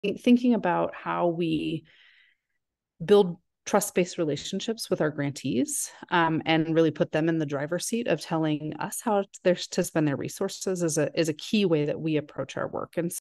thinking about how we build trust-based relationships with our grantees, and really put them in the driver's seat of telling us how to spend their resources is a key way that we approach our work. And